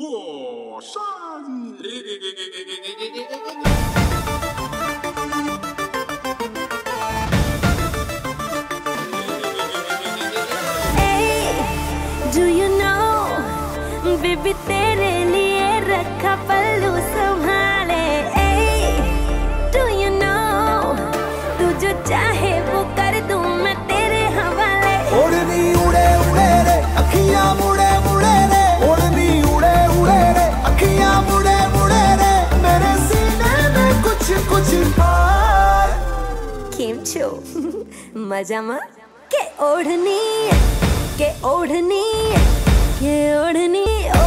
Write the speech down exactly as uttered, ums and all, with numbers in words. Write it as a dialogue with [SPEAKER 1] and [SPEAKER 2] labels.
[SPEAKER 1] Do you know, baby तेरे लिए रखा पल्लू संभाले. Do you know, तू जो चाहे वो कर दूं मैं तेरे हवाले.
[SPEAKER 2] ओढ़नी उड़े उड़े रे अखियां मुड़े मुड़े रे. ओढ़नी उड़े उड़े रे अखियां मुड़े मुड़े रे. मेरे सीने में कुछ कुछ पार.
[SPEAKER 1] केम छो मजा मा के ओढ़नी के ओढ़नी के ओढ़नी